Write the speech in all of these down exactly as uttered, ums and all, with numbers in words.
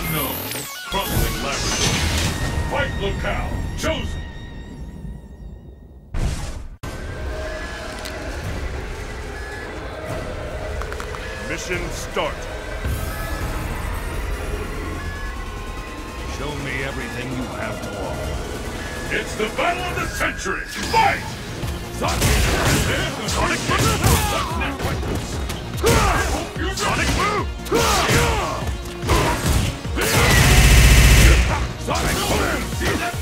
unknown. Crumbling laboratory. Fight locale chosen. Mission start. Show me everything you have to offer. It's the battle of the century! Fight! Sonic! Sonic Boom! Sonic Boom! Sonic Boom! See that?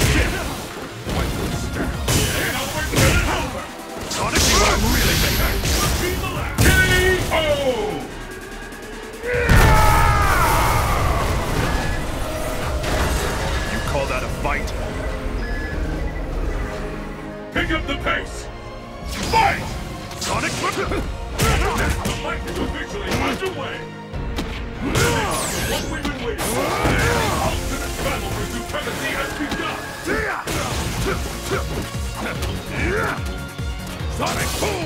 Sonic, you are really big! K O! You call that a fight? Pick up the pace! Fight! Sonic! The fight is officially underway! What we've been waiting for! The ultimate battle for supremacy has begun! Sonic Boom!